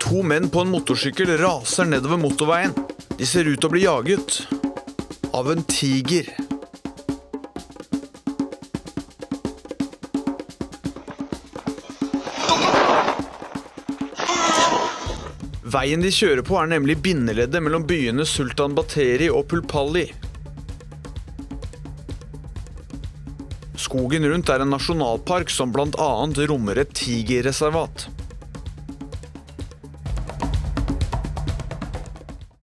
To menn på en motorsykkel raser nedover motorveien. De ser ut til å bli jaget av en tiger. Veien de kjører på er nemlig bindeleddet mellom byene Sultan Batheri og Pulpalli. Skogen rundt er en nasjonalpark som blant annet rommer et tigerreservat.